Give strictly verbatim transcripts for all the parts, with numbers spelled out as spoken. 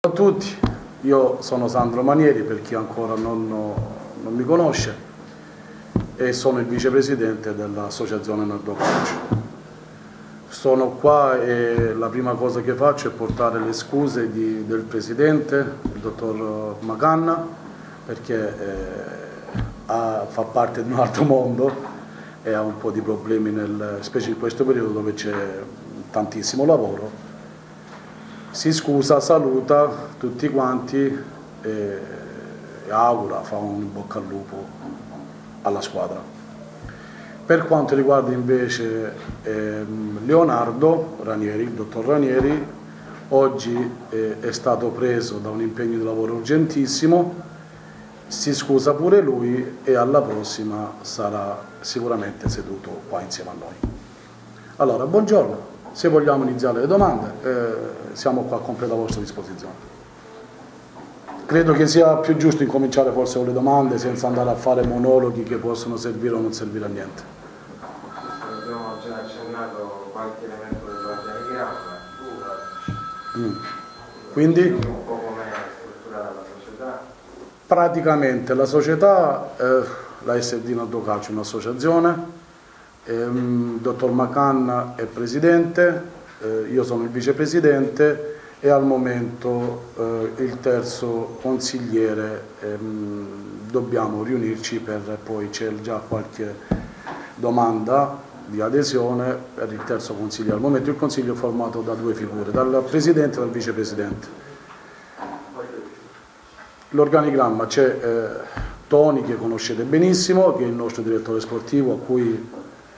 Ciao a tutti, io sono Sandro Manieri, per chi ancora non, non mi conosce, e sono il vicepresidente dell'Associazione Nardo Calcio. Sono qua e la prima cosa che faccio è portare le scuse di, del presidente, il dottor Macanna, perché eh, ha, fa parte di un altro mondo e ha un po' di problemi, nel, specie in questo periodo dove c'è tantissimo lavoro. Si scusa, saluta tutti quanti e, e augura, fa un bocca al lupo alla squadra. Per quanto riguarda invece ehm, Leonardo Ranieri, il dottor Ranieri, oggi eh, è stato preso da un impegno di lavoro urgentissimo, si scusa pure lui e alla prossima sarà sicuramente seduto qua insieme a noi. Allora, buongiorno. Se vogliamo iniziare le domande, eh, siamo qua a completa vostra disposizione. Credo che sia più giusto incominciare forse con le domande senza andare a fare monologhi che possono servire o non servire a niente. Abbiamo già accennato qualche elemento dell'organigramma, mm. Quindi? Un po' come è strutturata la società? Praticamente la società, eh, la S D Nardo Calcio è un'associazione. Il dottor Macanna è presidente, eh, io sono il vicepresidente e al momento eh, il terzo consigliere. Ehm, dobbiamo riunirci per poi c'è già qualche domanda di adesione per il terzo consigliere. Al momento il consiglio è formato da due figure, dal presidente e dal vicepresidente. L'organigramma c'è eh, Toni, che conoscete benissimo, che è il nostro direttore sportivo, a cui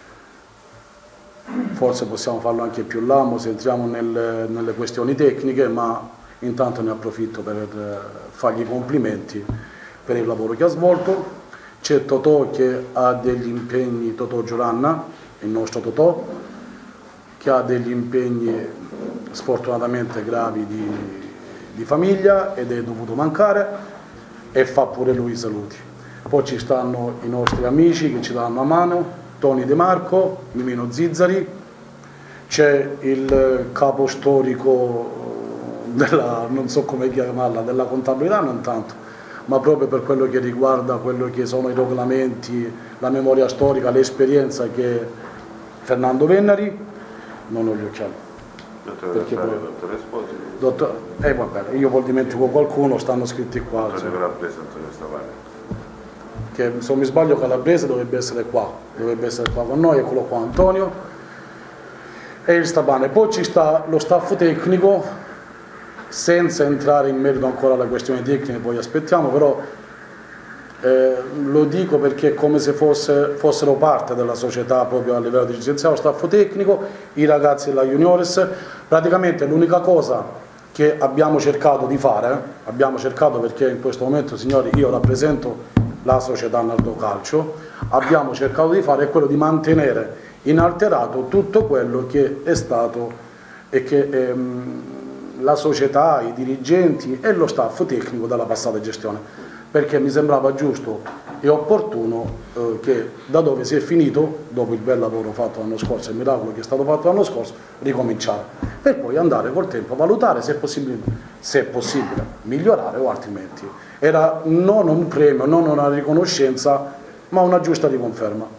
forse possiamo farlo anche più là, se entriamo nelle, nelle questioni tecniche, ma intanto ne approfitto per fargli i complimenti per il lavoro che ha svolto. C'è Totò che ha degli impegni, Totò Giuranna, il nostro Totò, che ha degli impegni sfortunatamente gravi di, di famiglia ed è dovuto mancare e fa pure lui i saluti. Poi ci stanno i nostri amici che ci danno a mano, Toni De Marco, Mimino Zizzari, c'è il capo storico della, non so come chiamarla, della contabilità, non tanto, ma proprio per quello che riguarda quello che sono i regolamenti, la memoria storica, l'esperienza, che è Fernando Vennari. Non ho gli occhiali. Dottore perché Rosario, poi, dottore Esposito. Dottor, eh, va bene, io poi dimentico qualcuno, stanno scritti qua. Dottore Calabrese, Antonio Stavani. Che se non mi sbaglio Calabrese dovrebbe essere qua, dovrebbe essere qua con noi, eccolo qua Antonio. E il Stabane. Poi ci sta lo staff tecnico, senza entrare in merito ancora alle questioni tecniche, poi aspettiamo, però eh, lo dico perché è come se fosse, fossero parte della società proprio a livello dirigenziale, lo staff tecnico, i ragazzi della Juniores. Praticamente l'unica cosa che abbiamo cercato di fare, eh, abbiamo cercato perché in questo momento, signori, io rappresento la società Nardo Calcio, abbiamo cercato di fare è quello di mantenere inalterato tutto quello che è stato e che ehm, la società, i dirigenti e lo staff tecnico della passata gestione, perché mi sembrava giusto e opportuno eh, che da dove si è finito, dopo il bel lavoro fatto l'anno scorso, il miracolo che è stato fatto l'anno scorso, ricominciare, per poi andare col tempo a valutare se è possibile, se è possibile migliorare o altrimenti. Era non un premio, non una riconoscenza, ma una giusta riconferma.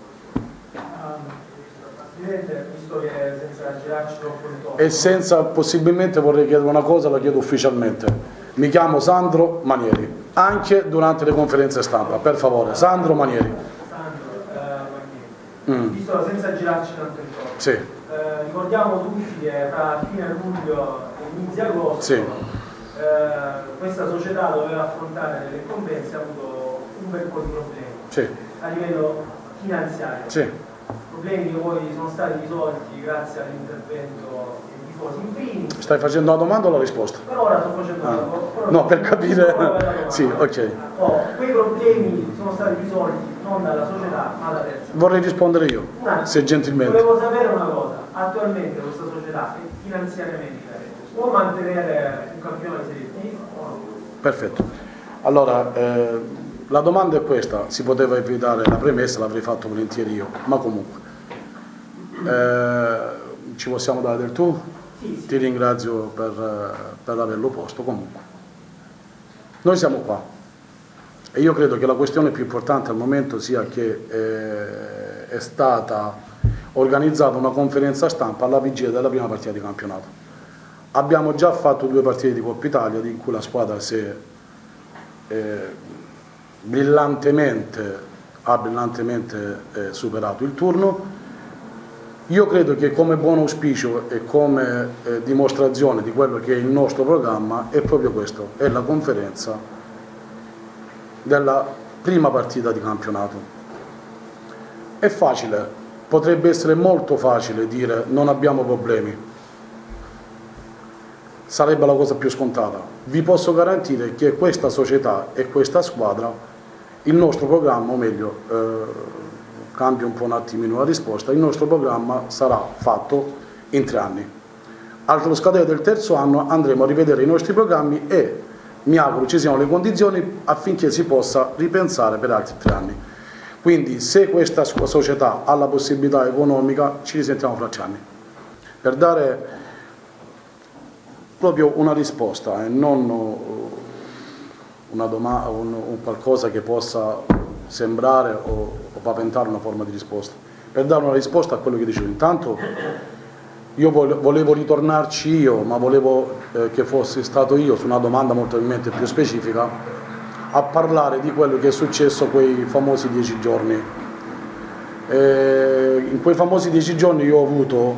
Visto che senza girarci troppo intorno. E senza, possibilmente vorrei chiedere una cosa, la chiedo ufficialmente. Mi chiamo Sandro Manieri, anche durante le conferenze stampa, per favore, Sandro Manieri. Sandro eh, Manieri. Mm. Visto senza girarci tanto intorno. Sì. Eh, ricordiamo tutti che tra fine luglio e inizio agosto sì. eh, questa società doveva affrontare delle incombenze, ha avuto un bel po' di problemi sì. a livello finanziario. Sì. Problemi che poi sono stati risolti grazie all'intervento dei tifosi in primis. Stai facendo la domanda o la risposta? Per ora sto facendo ah. la domanda. No, per capire. Sì, ok. Oh, quei problemi sono stati risolti non dalla società ma da terzi. Vorrei rispondere io, se gentilmente. Volevo sapere una cosa, attualmente questa società finanziariamente può mantenere un campionato di Serie D o no? Perfetto. Allora, eh, la domanda è questa, si poteva evitare la premessa, l'avrei fatto volentieri io, ma comunque. Eh, ci possiamo dare del tu? Sì, sì. Ti ringrazio per, per averlo posto comunque. Noi siamo qua e io credo che la questione più importante al momento sia che eh, è stata organizzata una conferenza stampa alla vigilia della prima partita di campionato. Abbiamo già fatto due partite di Coppa Italia in cui la squadra si è eh, brillantemente, ha brillantemente eh, superato il turno. Io credo che come buon auspicio e come eh, dimostrazione di quello che è il nostro programma è proprio questo, è la conferenza della prima partita di campionato. È facile, potrebbe essere molto facile dire non abbiamo problemi, sarebbe la cosa più scontata. Vi posso garantire che questa società e questa squadra, il nostro programma, o meglio, eh, cambio un po' un attimino la risposta, il nostro programma sarà fatto in tre anni. Allo scadere del terzo anno andremo a rivedere i nostri programmi e mi auguro ci siano le condizioni affinché si possa ripensare per altri tre anni. Quindi se questa società ha la possibilità economica ci risentiamo fra tre anni. Per dare proprio una risposta e non una domanda, un, un qualcosa che possa sembrare o, o paventare una forma di risposta. Per dare una risposta a quello che dicevo, intanto io volevo ritornarci io, ma volevo eh, che fossi stato io su una domanda molto più specifica, a parlare di quello che è successo quei famosi dieci giorni. E in quei famosi dieci giorni io ho avuto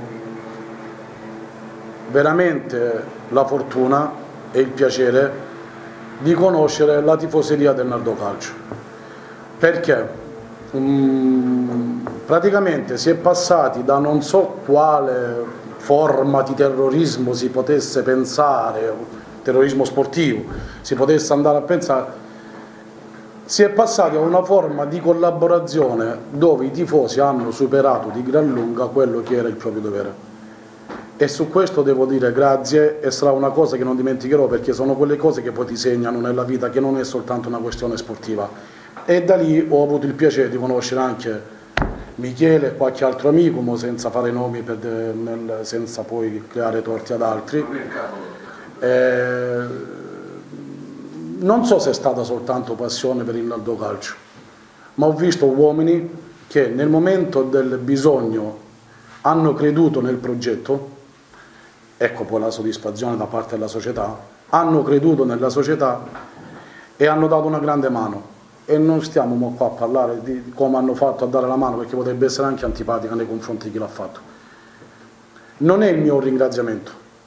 veramente la fortuna e il piacere di conoscere la tifoseria del Naldo Calcio. Perché um, praticamente si è passati da non so quale forma di terrorismo si potesse pensare, terrorismo sportivo, si potesse andare a pensare, si è passati a una forma di collaborazione dove i tifosi hanno superato di gran lunga quello che era il proprio dovere. E su questo devo dire grazie e sarà una cosa che non dimenticherò, perché sono quelle cose che poi ti segnano nella vita, che non è soltanto una questione sportiva. E da lì ho avuto il piacere di conoscere anche Michele e qualche altro amico, mo senza fare nomi, per de, nel, senza poi creare torti ad altri. Eh, non so se è stata soltanto passione per il Naldo Calcio, ma ho visto uomini che nel momento del bisogno hanno creduto nel progetto, ecco poi la soddisfazione da parte della società, hanno creduto nella società e hanno dato una grande mano. E non stiamo qua a parlare di come hanno fatto a dare la mano, perché potrebbe essere anche antipatica nei confronti di chi l'ha fatto. Non è il mio ringraziamento,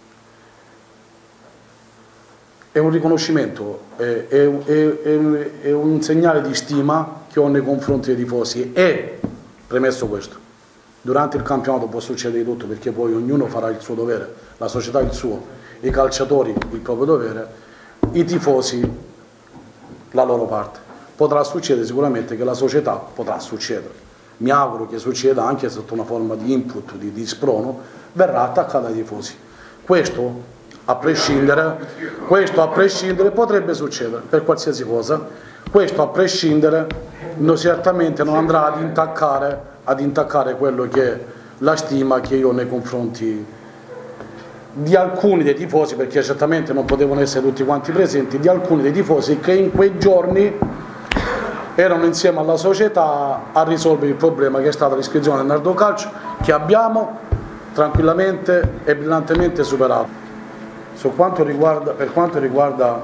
è un riconoscimento, è, è, è, è un segnale di stima che ho nei confronti dei tifosi. E, premesso questo, durante il campionato può succedere di tutto, perché poi ognuno farà il suo dovere, la società il suo, i calciatori il proprio dovere, i tifosi la loro parte. Potrà succedere sicuramente che la società, potrà succedere, mi auguro che succeda anche sotto una forma di input, di, di sprono, verrà attaccata ai tifosi. Questo a prescindere, questo a prescindere potrebbe succedere per qualsiasi cosa, questo a prescindere no, certamente non andrà ad intaccare, ad intaccare quello che è la stima che io ho nei confronti di alcuni dei tifosi, perché certamente non potevano essere tutti quanti presenti, di alcuni dei tifosi che in quei giorni erano insieme alla società a risolvere il problema che è stata l'iscrizione del Naldo Calcio, che abbiamo tranquillamente e brillantemente superato. Su quanto riguarda, per quanto riguarda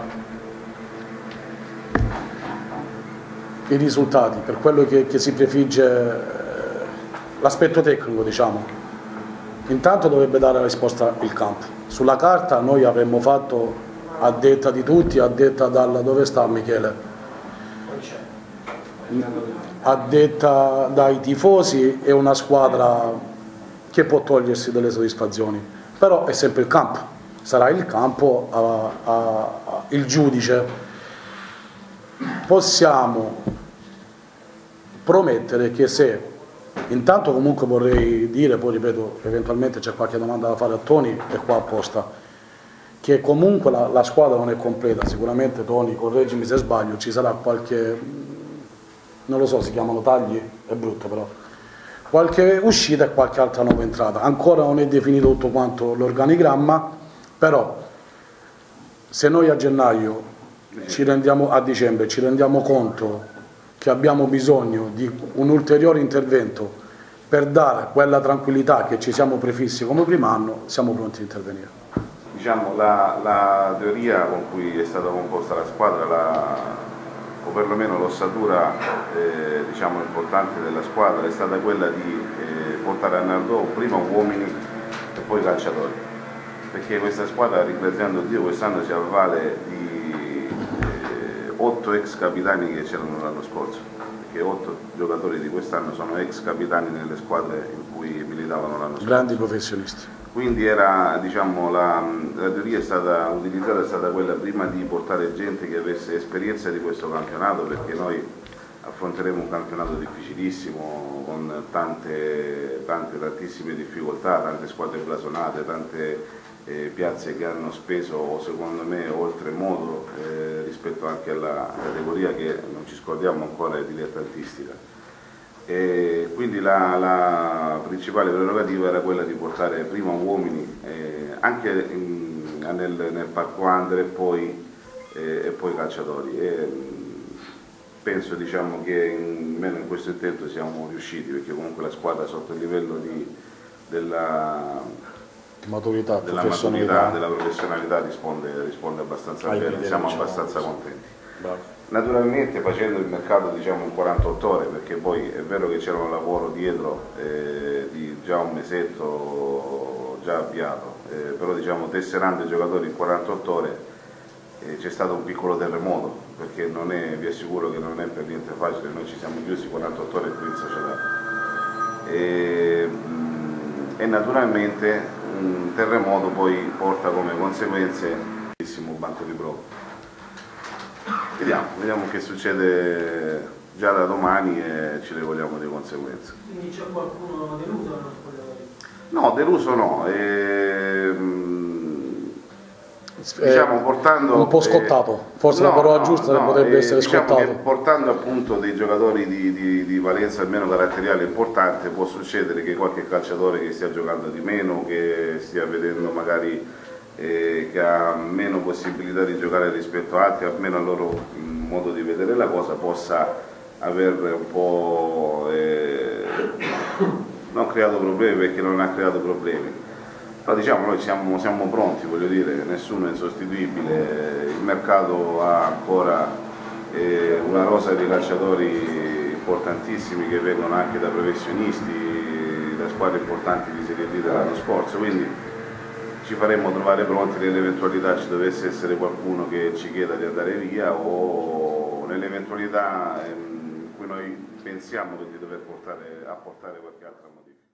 i risultati, per quello che, che si prefigge l'aspetto tecnico, diciamo, intanto dovrebbe dare la risposta il campo. Sulla carta noi avremmo fatto, a detta di tutti, a detta dalla, dove sta Michele? A detta dai tifosi è una squadra che può togliersi delle soddisfazioni, però è sempre il campo, sarà il campo a, a, a, il giudice. Possiamo promettere che se, intanto comunque vorrei dire, poi ripeto, eventualmente c'è qualche domanda da fare a Tony, è qua apposta, che comunque la, la squadra non è completa, sicuramente Tony, correggimi se sbaglio, ci sarà qualche, non lo so, si chiamano tagli, è brutto però, qualche uscita e qualche altra nuova entrata. Ancora non è definito tutto quanto l'organigramma, però se noi a gennaio ci rendiamo, a dicembre ci rendiamo conto che abbiamo bisogno di un ulteriore intervento per dare quella tranquillità che ci siamo prefissi come primo anno, siamo pronti a intervenire. Diciamo, la, la teoria con cui è stata composta la squadra, la, o perlomeno l'ossatura eh, diciamo, importante della squadra, è stata quella di eh, portare a Nardò prima uomini e poi calciatori, perché questa squadra, ringraziando Dio, quest'anno si avvale di eh, otto ex capitani che c'erano l'anno scorso, perché otto giocatori di quest'anno sono ex capitani nelle squadre in cui militavano l'anno scorso. Grandi professionisti. Quindi era, diciamo, la, la teoria è stata utilizzata è stata quella prima di portare gente che avesse esperienza di questo campionato, perché noi affronteremo un campionato difficilissimo con tante, tante tantissime difficoltà, tante squadre blasonate, tante eh, piazze che hanno speso secondo me oltremodo eh, rispetto anche alla categoria che non ci scordiamo ancora è dilettantistica. E quindi la, la principale prerogativa era quella di portare prima uomini eh, anche in, nel, nel Parco Under e poi, eh, e poi calciatori. E, penso diciamo, che in, almeno in questo intento siamo riusciti, perché comunque la squadra sotto il livello di, della, maturità, della maturità, della professionalità risponde, risponde abbastanza Ai bene, vedere, siamo diciamo, abbastanza sì. contenti. Bravo. Naturalmente facendo il mercato diciamo in quarantotto ore, perché poi è vero che c'era un lavoro dietro eh, di già un mesetto già avviato, eh, però diciamo tesserando i giocatori in quarantotto ore eh, c'è stato un piccolo terremoto, perché non è, vi assicuro che non è per niente facile, noi ci siamo chiusi quarantotto ore qui in società e, e naturalmente un terremoto poi porta come conseguenze un bellissimo banco di prova. Vediamo, vediamo che succede già da domani e ci regoliamo di conseguenze. Quindi c'è qualcuno deluso nello spogliatoio? No, deluso no. E, diciamo, portando, un po' scottato, forse eh, la parola no, giusta no, potrebbe eh, essere diciamo scottato. Che portando appunto dei giocatori di, di, di valenza almeno caratteriale importante, può succedere che qualche calciatore che stia giocando di meno, che stia vedendo magari eh, che ha meno possibilità di giocare rispetto a altri, almeno al loro modo di vedere la cosa, possa aver un po' eh, non creato problemi, perché non ha creato problemi. Però diciamo noi siamo, siamo pronti, voglio dire, nessuno è insostituibile, il mercato ha ancora eh, una rosa di calciatori importantissimi che vengono anche da professionisti, da squadre importanti di Serie D dell'anno scorso, quindi ci faremo trovare pronti nell'eventualità ci dovesse essere qualcuno che ci chieda di andare via o nell'eventualità in cui noi pensiamo di dover portare, apportare qualche altra modifica.